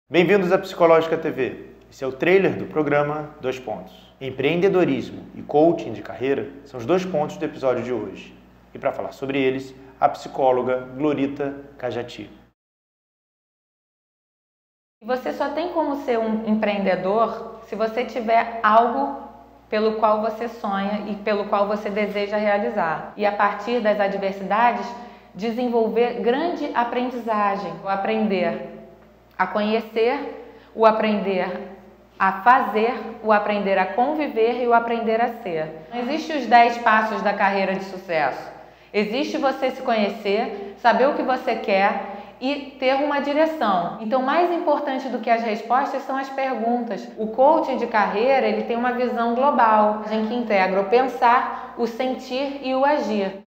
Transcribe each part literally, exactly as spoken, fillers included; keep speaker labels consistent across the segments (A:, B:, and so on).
A: Bem-vindos à Psicológica T V. Esse é o trailer do programa Dois Pontos. Empreendedorismo e coaching de carreira são os dois pontos do episódio de hoje. E para falar sobre eles, a psicóloga Glorita Cajati.
B: Você só tem como ser um empreendedor se você tiver algo pelo qual você sonha e pelo qual você deseja realizar. E a partir das adversidades, desenvolver grande aprendizagem, o aprender a conhecer, o aprender a fazer, o aprender a conviver e o aprender a ser. Não existe os dez passos da carreira de sucesso. Existe você se conhecer, saber o que você quer e ter uma direção. Então, mais importante do que as respostas são as perguntas. O coaching de carreira, ele tem uma visão global, em que integra o pensar, o sentir e o agir.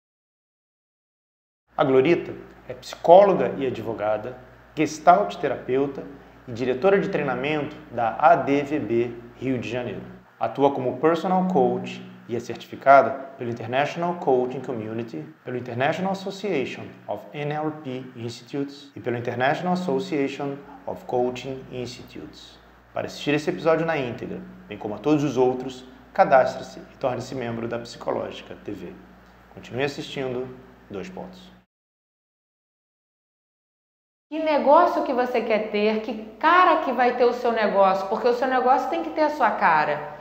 A: A Glorita é psicóloga e advogada, gestalt terapeuta e diretora de treinamento da A D V B Rio de Janeiro. Atua como personal coach e é certificada pelo International Coaching Community, pelo International Association of N L P Institutes e pelo International Association of Coaching Institutes. Para assistir esse episódio na íntegra, bem como a todos os outros, cadastre-se e torne-se membro da Psicológica T V. Continue assistindo Dois Pontos.
B: Que negócio que você quer ter, que cara que vai ter o seu negócio, porque o seu negócio tem que ter a sua cara.